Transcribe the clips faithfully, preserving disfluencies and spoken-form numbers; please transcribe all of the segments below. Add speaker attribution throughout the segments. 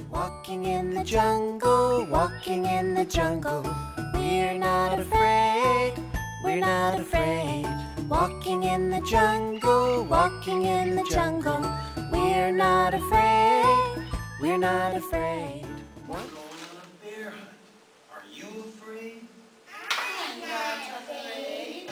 Speaker 1: Walking in the jungle, walking in the jungle. We're not afraid, we're not afraid. Walking in the jungle, walking in the jungle. We're not afraid, we're not afraid.
Speaker 2: We're going on a bear hunt. Are you afraid?
Speaker 3: I'm not afraid.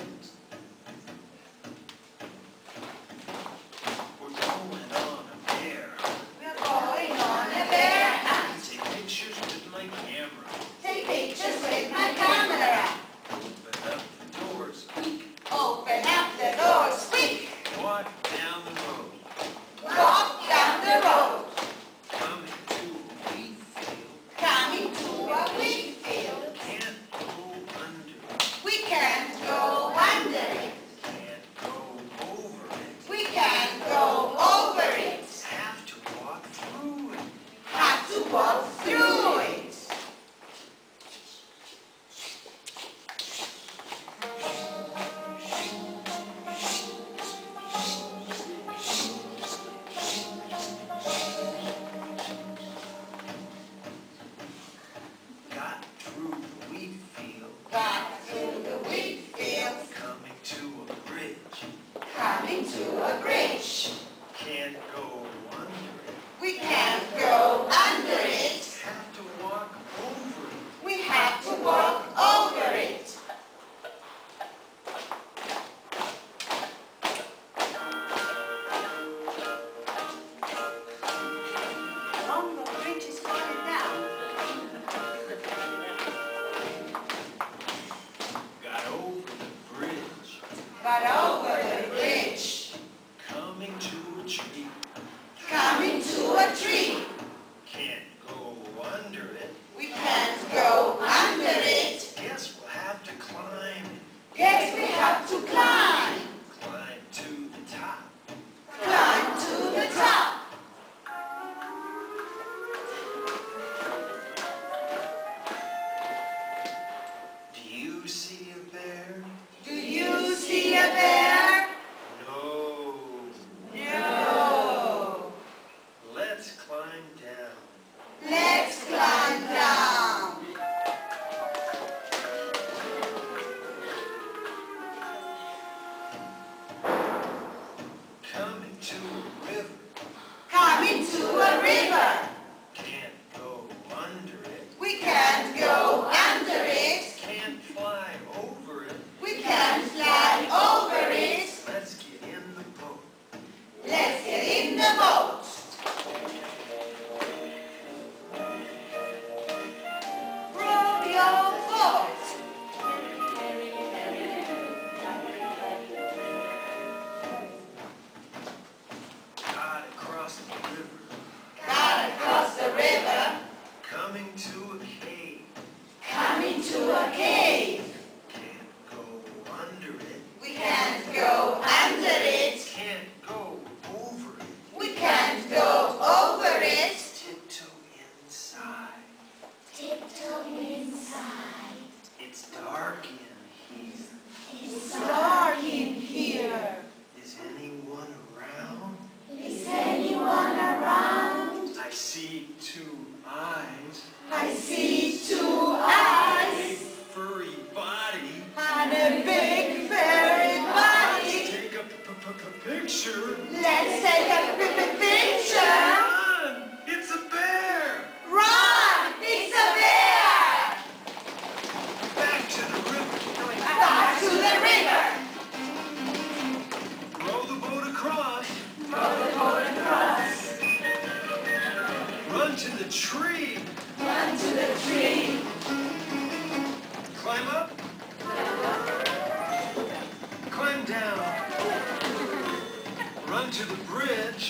Speaker 2: We're going on a bear hunt.
Speaker 3: We're going on a bear hunt.
Speaker 2: Take pictures with my camera.
Speaker 3: Take pictures with my camera.
Speaker 2: Open up the doors.
Speaker 3: Open up the doors quick.
Speaker 2: Walk down the road.
Speaker 3: Walk down the road.
Speaker 2: Coming to a wheat field.
Speaker 3: Coming to a wheat field.
Speaker 2: Can't go under it.
Speaker 3: We can't go under it.
Speaker 2: Can't go over it.
Speaker 3: We can't go over it.
Speaker 2: Have to walk through it.
Speaker 3: Have to walk through it.
Speaker 2: Got through the wheat field.
Speaker 3: Got through the wheat field.
Speaker 2: Coming to a bridge.
Speaker 3: Coming to a bridge.
Speaker 2: Can't go under it.
Speaker 3: We can't go under it.
Speaker 2: Have to walk over it.
Speaker 3: We have to walk over it. Oh, the bridge is falling down.
Speaker 2: Got over the bridge.
Speaker 3: Got over the bridge.
Speaker 2: Coming to a tree.
Speaker 3: Coming to a tree.
Speaker 2: Can't go under it.
Speaker 3: We can't go under it.
Speaker 2: Guess we'll have to climb.
Speaker 3: Yes, we have to climb.
Speaker 2: Climb to the top.
Speaker 3: Climb to the top.
Speaker 2: Do you see a bear?
Speaker 3: Do you see a bear?
Speaker 2: No.
Speaker 3: No.
Speaker 2: Let's climb down.
Speaker 3: Let's climb down.
Speaker 2: Coming to a river.
Speaker 3: Coming to a river.
Speaker 2: Can't go under it.
Speaker 3: We can't go under it.
Speaker 2: Can't fly over it.
Speaker 3: We can't fly over it.
Speaker 2: Let's get in the boat.
Speaker 3: Let's get in the boat. Row your boat.
Speaker 2: Got across the river.
Speaker 3: Got across the river.
Speaker 2: Coming to a cave.
Speaker 3: Coming to a cave.
Speaker 2: Can't go under it.
Speaker 3: We can't go under it.
Speaker 2: Can't go over it.
Speaker 3: We can't go over it.
Speaker 2: Tiptoe inside.
Speaker 3: Tiptoe inside.
Speaker 2: It's dark in here.
Speaker 3: It's dark in here.
Speaker 2: Is anyone around?
Speaker 3: Is anyone around?
Speaker 2: I see two eyes.
Speaker 3: I see two
Speaker 2: Big
Speaker 3: eyes
Speaker 2: furry body.
Speaker 3: and a big fairy body.
Speaker 2: Take a p- p- p- picture.
Speaker 3: Let's take a quick picture.
Speaker 2: Run! It's a bear!
Speaker 3: Run! It's a bear!
Speaker 2: Back to the river.
Speaker 3: Back to the river.
Speaker 2: Row the boat across.
Speaker 3: Row the boat across.
Speaker 2: Run to the tree.
Speaker 3: Run to the tree.
Speaker 2: Climb up. Climb down. Run to the bridge.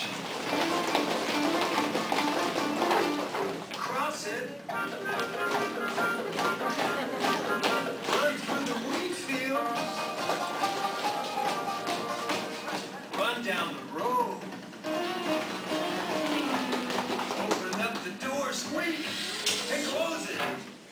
Speaker 2: Cross it. Run through the wheat field. Run down the road. Open up the door, squeak, and close it.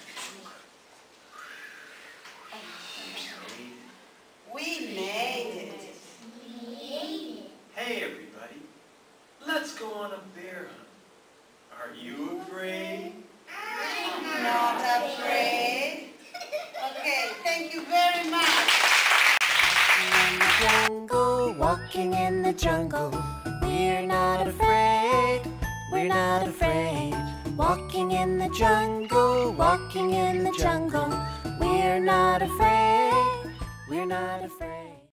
Speaker 3: We made it.
Speaker 2: Hey everybody, let's go on a bear hunt.
Speaker 1: jungle, walking in the jungle. We're not afraid, we're not afraid. Walking in the jungle, walking in the jungle. We're not afraid, we're not afraid.